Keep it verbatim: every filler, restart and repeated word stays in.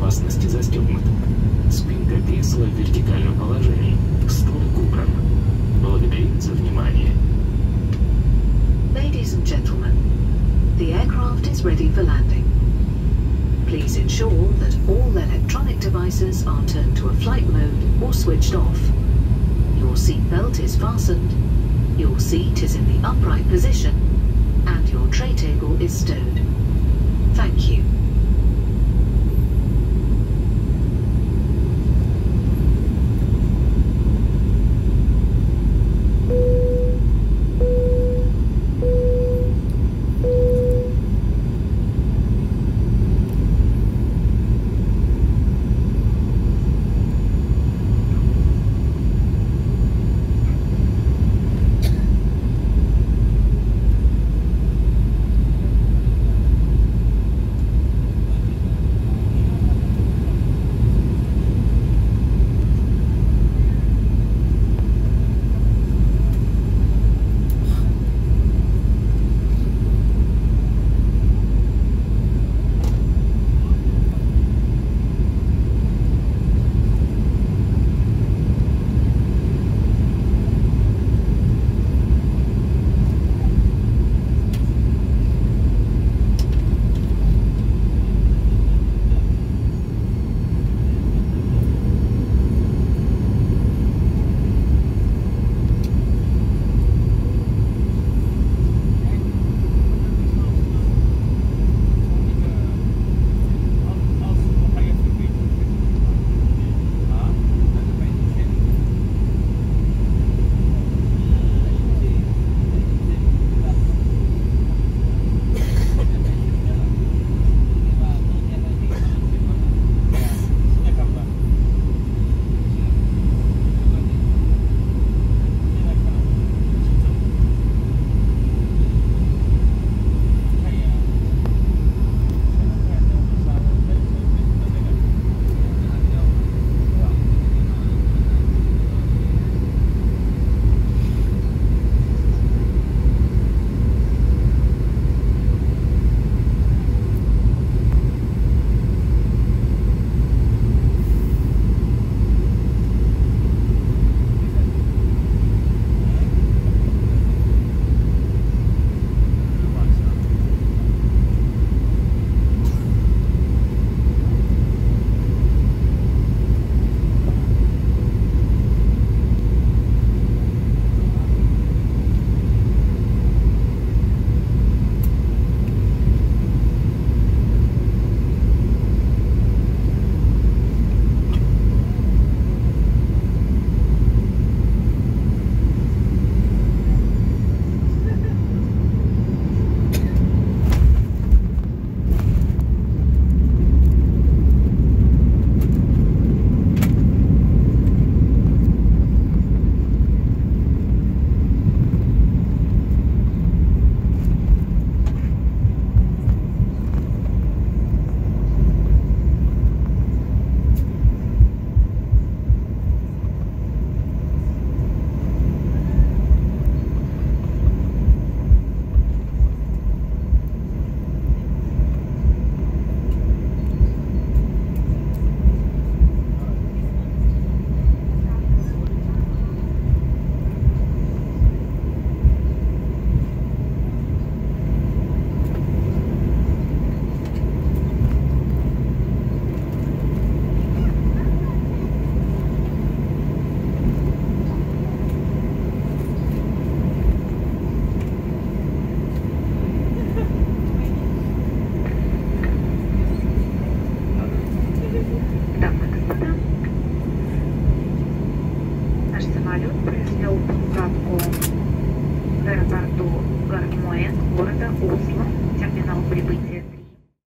безопасности застегнут. Спинка кресла в вертикальном положении. Стул убран. Благодарим за внимание. Ladies and gentlemen, the aircraft is ready for landing. Please ensure that all electronic devices are turned to a flight mode or switched off. Your seatbelt is fastened, your seat is in the upright position, and your tray table is stowed. Thank you.